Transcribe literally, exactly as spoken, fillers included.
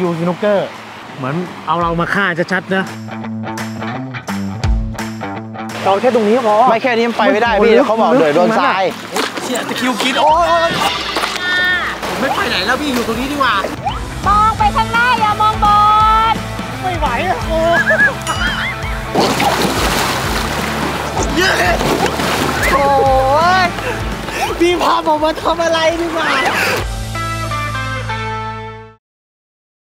ดูสนุกเกอร์เหมือนเอาเรามาฆ่าจะชัดนะเราแค่ตรงนี้พอไม่แค่นี้มันไปไม่ได้พี่เขาบอกเดือดโดนทรายเชี่ยตะคิวกินโอ้ยผมไม่ไปไหนแล้วพี่อยู่ตรงนี้ดีกว่ามองไปข้างหน้าอย่ามองบอลไม่ไหวอะโอ้เย้โอ้ยพี่พาผมมาทำอะไรดีกว่า